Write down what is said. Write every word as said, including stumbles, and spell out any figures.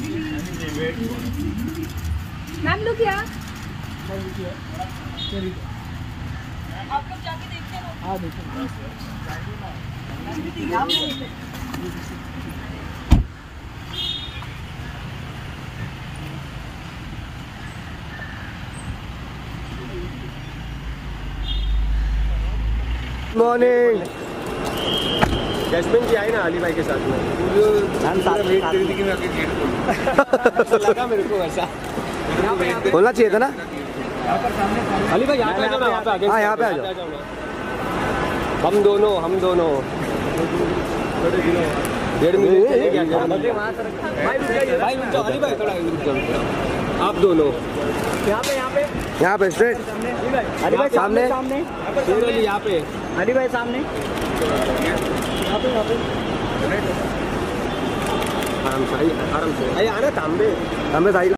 Ma'am look या आप लोग जाके देखते हो? हाँ देखो। मॉर्निंग। जैस्मिन जी आई ना अली भाई के साथ में। वेट कर रही थी कि मैं गेट खोलूं। लगा मेरे को ऐसा खोलना चाहिए था ना। अली भाई यहाँ पे आ जाओ ना, यहाँ पे आगे। हाँ यहाँ पे आ जाओ। हम दोनों हम दोनों डेढ़ मिनट चलेगा। भाई रुक जाओ अली भाई, थोड़ा रुक जाओ। आप दोनों यहाँ पे यहाँ पे यहाँ पे स्ट्रेट। अली भाई सामने सामने यहाँ पे। अली भाई सामने यहाँ पे यहाँ पे आराम से आराम से आना तांबे तांबे साइड।